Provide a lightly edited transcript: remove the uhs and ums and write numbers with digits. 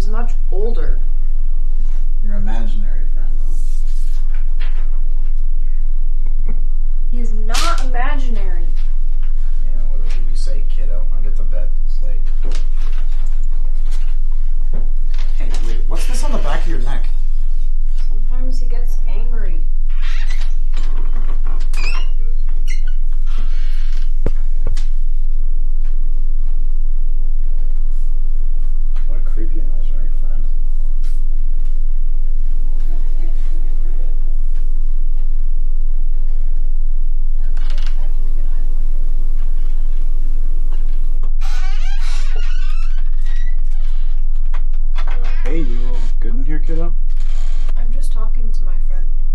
He's much older. Your imaginary friend, huh? He's not imaginary. Yeah, whatever you say, kiddo. I'll get to bed. It's late. Hey, wait, what's this on the back of your neck? Sometimes he gets angry. What a creepy imaginary friend. Hey, you all good in here, kiddo? I'm just talking to my friend.